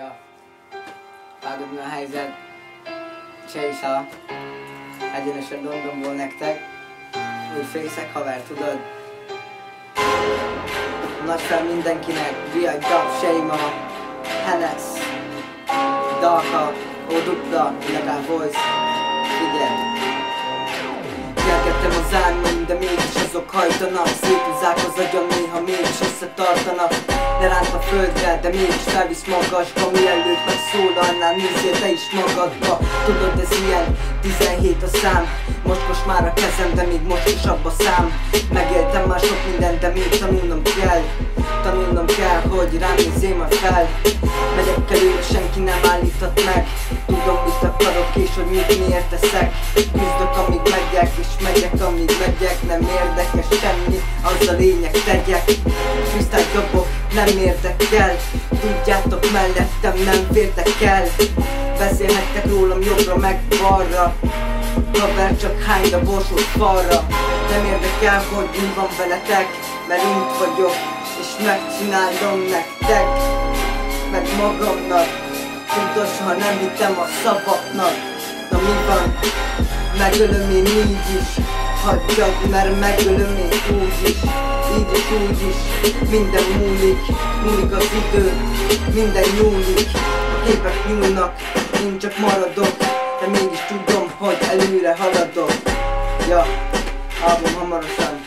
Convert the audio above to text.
Ja. Vágod mi a helyzet? Csejsza. Egyenesen Londonból nektek. Új fészek haver, tudod? Nagy fel mindenkinek. Via, Dab, Sejma, Hennes, Dalka, O-dupla, Illegal Voice. Figyelj! Kelgettem az álmaim, de mégis azok hajtanak. Széthúzzák az agyam, néha mégis összetartanak. Ne ránt a földre, de mégis felvisz magasba. Mielőtt megszólalnál, nézzél te is magadba. Tudod, ez ilyen, 17 a szám. Most már a kezem, de még mostosabb a szám. Megéltem már sok mindent, de még tanulnom kell. Tanulnom kell, hogy rám nézzél majd fel. Megyek előre, senki nem állíthat meg. Tudom, mit akarok és hogy mit miért teszek. Küzdök, amíg megyek, és megyek, amíg megyek. Nem érdekes semmi, az a lényeg, tegyek. Freestyle dobok, nem érdekel. Tudjátok, mellettem nem fértek el. Beszélhettek rólam jobbra meg balra. Haver, csak hány a borsót falra. Nem érdekel, hogy mi van veletek, mert itt vagyok, és megcsinálom nektek, meg magamnak. Tudod, soha nem hittem a szavaknak. Na mi van? Megölöm én így is. Hagyjad, mert megölöm én úgy is. Így is, úgy is. Minden múlik, múlik az idő. Minden nyúlik. A képek nyúlnak, én csak maradok. De mégis tudom, hogy előre haladok. Ja, album hamarosan.